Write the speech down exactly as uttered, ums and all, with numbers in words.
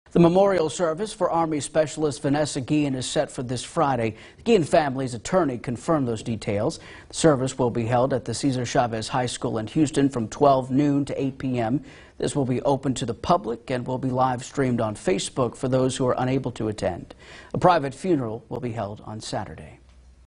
The memorial service for Army Specialist Vanessa Guillen is set for this Friday. The Guillen family's attorney confirmed those details. The service will be held at the Cesar Chavez High School in Houston from twelve noon to eight p m This will be open to the public and will be live streamed on Facebook for those who are unable to attend. A private funeral will be held on Saturday.